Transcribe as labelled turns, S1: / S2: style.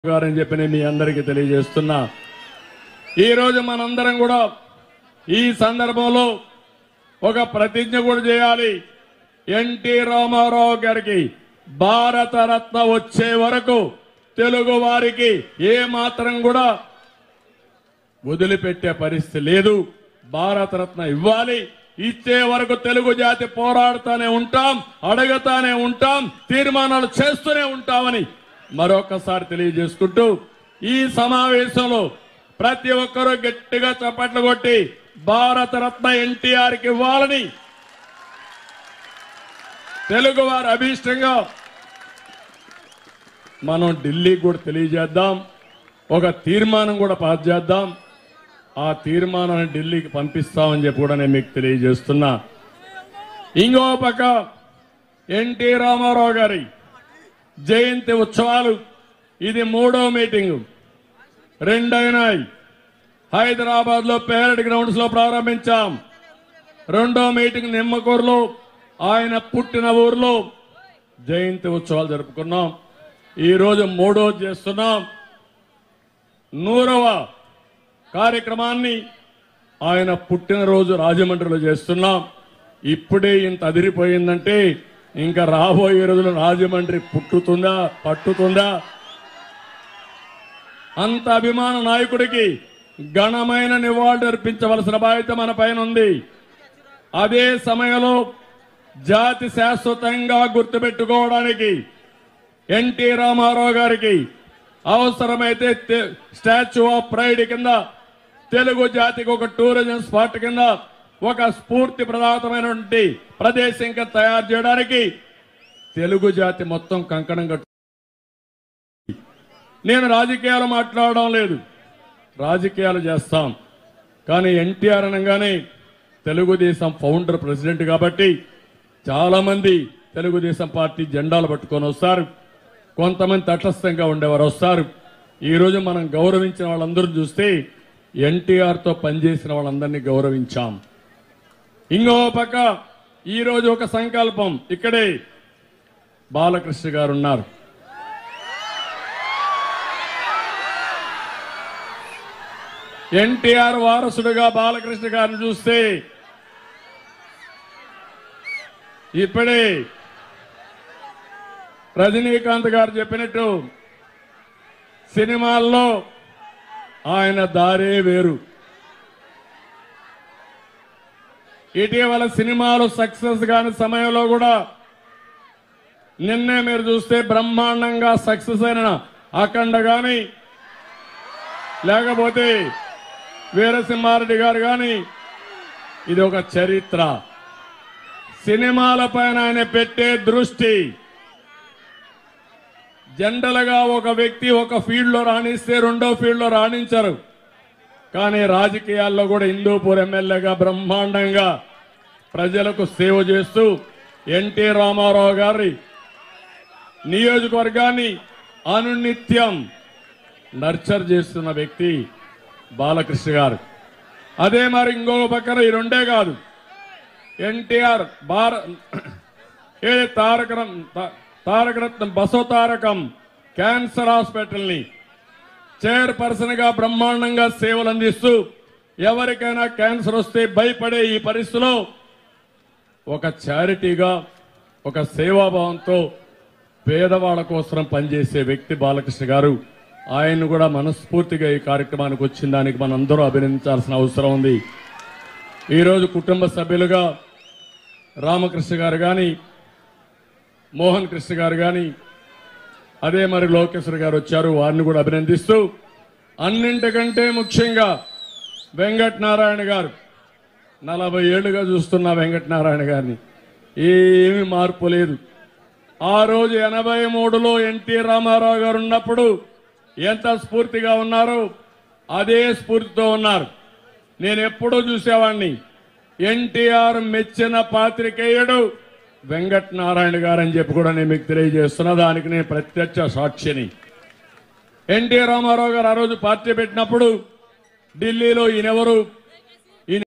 S1: గారని చెప్పి నేను మీ అందరికీ తెలియజేస్తున్నా. ఈ రోజు మనందరం కూడా ఈ సందర్భంలో ఒక ప్రతిజ్ఞ కూడా చేయాలి. ఎన్టీ రామారావు గారికి భారత రత్న వచ్చే వరకు తెలుగు వారికి ఏ మాత్రం కూడా వదిలిపెట్టే పరిస్థితి లేదు. భారత రత్న ఇవ్వాలి. ఇచ్చే వరకు తెలుగు జాతి పోరాడుతూనే ఉంటాం, అడుగుతానే ఉంటాం, తీర్మానాలు చేస్తూనే ఉంటామని మరొకసారి తెలియజేసుకుంటూ ఈ సమావేశంలో ప్రతి ఒక్కరూ గట్టిగా చప్పట్లు కొట్టి భారత రత్న ఎన్టీఆర్ కి ఇవ్వాలని తెలుగు వారి అభీష్టంగా మనం ఢిల్లీకి కూడా తెలియజేద్దాం. ఒక తీర్మానం కూడా పాస్ చేద్దాం. ఆ తీర్మానాన్ని ఢిల్లీకి పంపిస్తామని చెప్పి కూడా నేను మీకు తెలియజేస్తున్నా. ఇంకో పక్క ఎన్టీ రామారావు గారి జయంతి ఉత్సవాలు ఇది 3వ మీటింగు. 2 అయినాయి. హైదరాబాద్ లో పేరెడ్ గ్రౌండ్స్ లో ప్రారంభించాం. 2వ మీటింగ్ నిమ్మకూరులో ఆయన పుట్టిన ఊర్లో జయంతి ఉత్సవాలు జరుపుకున్నాం. ఈ రోజు 3వది చేస్తున్నాం. 100వ కార్యక్రమాన్ని ఆయన పుట్టినరోజు రాజమండ్రిలో చేస్తున్నాం. ఇప్పుడే ఇంత అదిరిపోయిందంటే ఇంకా రాబోయే రోజులు రాజమండ్రి పుట్టుతుందా పట్టుతుందా? అంత అభిమాన నాయకుడికి ఘనమైన నివాళులు అర్పించవలసిన బాధ్యత మన పైన ఉంది. అదే సమయంలో జాతి శాశ్వతంగా గుర్తుపెట్టుకోవడానికి ఎన్టీ రామారావు గారికి అవసరమైతే స్టాచ్యూ ఆఫ్ ప్రైడ్ కింద తెలుగు జాతికి ఒక టూరిజం స్పాట్ కింద ఒక స్ఫూర్తి ప్రదాతమైనటువంటి ప్రదేశం తయారు చేయడానికి తెలుగు జాతి మొత్తం కంకణం కట్టు. నేను రాజకీయాలు మాట్లాడడం లేదు, రాజకీయాలు చేస్తాం. కానీ ఎన్టీఆర్ అనగానే తెలుగుదేశం ఫౌండర్ ప్రెసిడెంట్ కాబట్టి చాలా మంది తెలుగుదేశం పార్టీ జెండాలు పట్టుకొని వస్తారు. కొంతమంది తటస్థంగా ఉండేవారు వస్తారు. ఈ రోజు మనం గౌరవించిన వాళ్ళందరూ చూస్తే ఎన్టీఆర్ తో పనిచేసిన వాళ్ళందరినీ గౌరవించాం. ఇంకో పక్క ఈ రోజు ఒక సంకల్పం. ఇక్కడే బాలకృష్ణ గారు ఉన్నారు. ఎన్టీఆర్ వారసుడుగా బాలకృష్ణ గారిని చూస్తే ఇప్పుడే రజనీకాంత్ గారు చెప్పినట్టు సినిమాల్లో ఆయన దారే వేరు. ఇటీవల సినిమాలు సక్సెస్ కాని సమయంలో కూడా నిన్నే మీరు చూస్తే బ్రహ్మాండంగా సక్సెస్ అయిన అఖండ గాని లేకపోతే వీరసింహారెడ్డి గారు గాని ఇది ఒక చరిత్ర. సినిమాల పైన ఆయన పెట్టే దృష్టి జనరల్ గా ఒక వ్యక్తి ఒక ఫీల్డ్ లో రాణిస్తే రెండో ఫీల్డ్ లో రాణించరు. కానీ రాజకీయాల్లో కూడా హిందూపూర్ ఎమ్మెల్యేగా బ్రహ్మాండంగా ప్రజలకు సేవ చేస్తూ ఎన్టీ రామారావు గారి నియోజకవర్గాన్ని అనునిత్యం నర్చర్ చేస్తున్న వ్యక్తి బాలకృష్ణ గారు. అదే మరి ఇంకో పక్కన ఈ రెండే కాదు, ఎన్టీఆర్ తారకరత్నం బసవతారకం క్యాన్సర్ హాస్పిటల్ ని చైర్పర్సన్ గా బ్రహ్మాండంగా సేవలు అందిస్తూ ఎవరికైనా క్యాన్సర్ వస్తే భయపడే ఈ పరిస్థితిలో ఒక చారిటీగా ఒక సేవాభావంతో పేదవాళ్ల కోసం పనిచేసే వ్యక్తి బాలకృష్ణ గారు. ఆయన్ని కూడా మనస్ఫూర్తిగా ఈ కార్యక్రమానికి వచ్చిన దానికి మనందరూ అభినందించాల్సిన అవసరం ఉంది. ఈరోజు కుటుంబ సభ్యులుగా రామకృష్ణ గారు గాని మోహన్ కృష్ణ గారు గాని అదే మరి లోకేశ్వర్ గారు వచ్చారు. వారిని కూడా అభినందిస్తూ అన్నింటికంటే ముఖ్యంగా వెంకటనారాయణ గారు 40 ఏళ్లుగా చూస్తున్న వెంకటనారాయణ గారిని ఏమీ మార్పు లేదు. ఆ రోజు 83లో ఎన్టీ రామారావు గారు ఉన్నప్పుడు ఎంత స్ఫూర్తిగా ఉన్నారో అదే స్ఫూర్తితో ఉన్నారు. నేను ఎప్పుడూ చూసేవాడిని. ఎన్టీఆర్ మెచ్చిన పాత్రికేయుడు వెంకటనారాయణ గారు అని చెప్పి కూడా నేను మీకు తెలియజేస్తున్నా. దానికి నేను ప్రత్యక్ష సాక్షిని. ఎన్టీ రామారావు గారు ఆ రోజు పార్టీ పెట్టినప్పుడు ఢిల్లీలో ఈయనెవరు